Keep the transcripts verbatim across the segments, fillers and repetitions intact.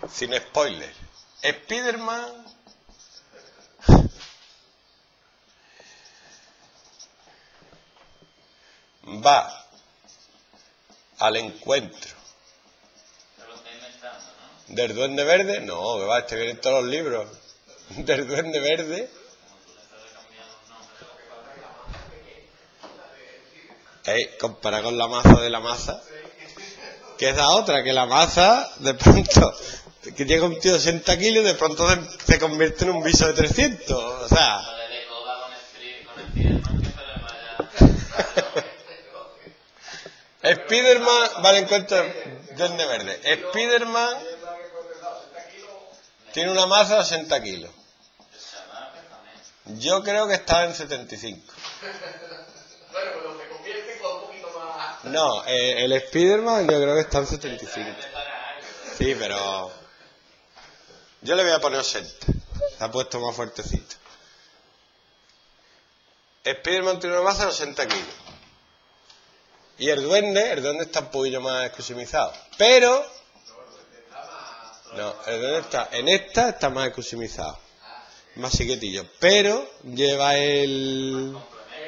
sin spoiler. Spiderman va al encuentro del Duende Verde. No, que va, este viene en todos los libros. Del Duende Verde. Ey, compara con la maza de la maza. Que es la otra, que la maza, de pronto, que llega un tío de ochenta kilos y de pronto se, se convierte en un bicho de trescientos. O sea. Spiderman va al encuentro del Duende Verde. Spiderman tiene una masa de ochenta kilos. Yo creo que está en setenta y cinco. No, eh, el Spiderman yo creo que está en setenta y cinco. Sí, pero yo le voy a poner ochenta. Se ha puesto más fuertecito. Spiderman tiene una masa de ochenta kilos. Y el duende, el duende está un poquillo más excusumizado. Pero... No, el duende está... En esta está más excusumizado. Más chiquitillo. Pero lleva el...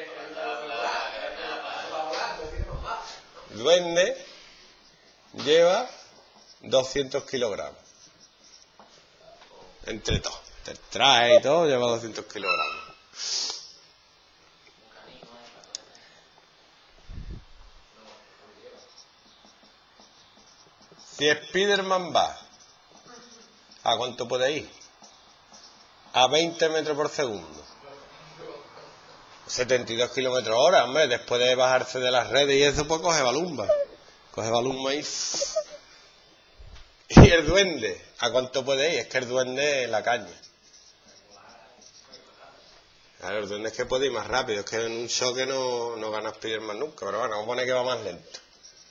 Duende lleva doscientos kilogramos. Entre todo. Te trae y todo, lleva doscientos kilogramos. Si Spiderman va, ¿a cuánto puede ir? A veinte metros por segundo. setenta y dos kilómetros hora, hombre. Después de bajarse de las redes y eso, pues coge balumba. Coge balumba y... Y el duende, ¿a cuánto puede ir? Es que el duende es la caña. Claro, el duende es que puede ir más rápido. Es que en un choque no, no gana Spiderman nunca. Pero bueno, vamos a poner que va más lento.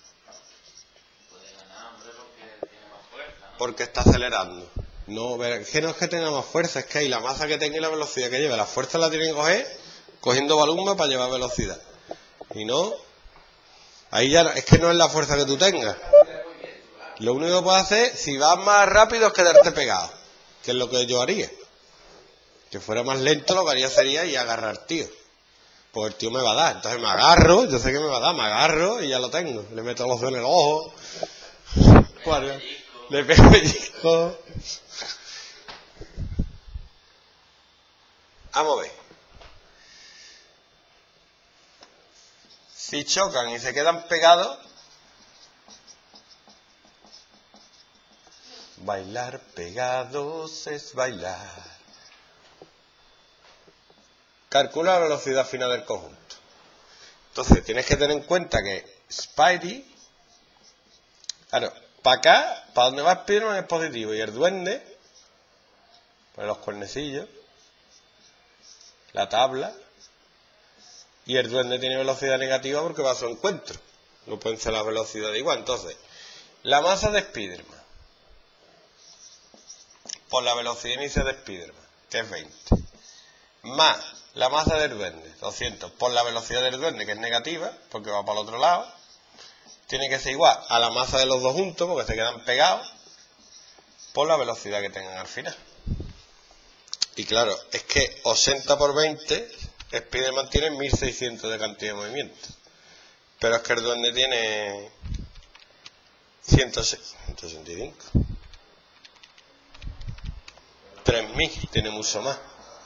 Porque está acelerando. No, es que no es que tenga más fuerza, es que hay la masa que tenga y la velocidad que lleva. La fuerza la tienen que coger cogiendo balumba para llevar velocidad. Y no, ahí ya es que no es la fuerza que tú tengas. Lo único que puedes hacer, si vas más rápido, es quedarte pegado. Que es lo que yo haría. Que fuera más lento, lo que haría sería ir a agarrar tío. Pues el tío me va a dar. Entonces me agarro, yo sé que me va a dar, me agarro y ya lo tengo. Le meto los dedos en el ojo. Bueno, le pego pellizco. Vamos a ver. Si chocan y se quedan pegados, bailar pegados es bailar. Calcula la velocidad final del conjunto. Entonces tienes que tener en cuenta que Spidey, claro, para acá, para donde va Spiderman es positivo, y el duende, pues los cuernecillos, la tabla, y el duende tiene velocidad negativa porque va a su encuentro. No pueden ser las velocidades igual. Entonces, la masa de Spiderman por la velocidad inicial de Spiderman, que es veinte, más la masa del duende, doscientos, por la velocidad del duende, que es negativa, porque va para el otro lado, tiene que ser igual a la masa de los dos juntos, porque se quedan pegados, por la velocidad que tengan al final. Y claro, es que ochenta por veinte, Spiderman tiene mil seiscientos de cantidad de movimiento. Pero es que el duende tiene ciento sesenta y cinco. tres mil, tiene mucho más.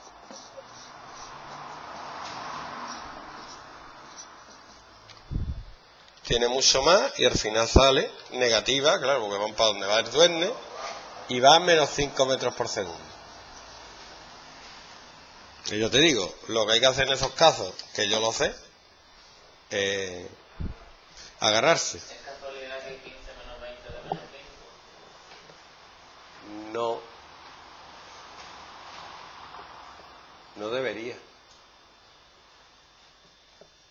Tiene mucho más y al final sale negativa, claro, porque van para donde va el duende y va a menos cinco metros por segundo. Y yo te digo, lo que hay que hacer en esos casos, que yo lo sé, eh, agarrarse. ¿Es casualidad que quince menos veinte de menos cinco? No. No debería.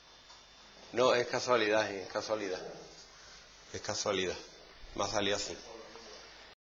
No, es casualidad, es casualidad. Es casualidad. Me ha salido así.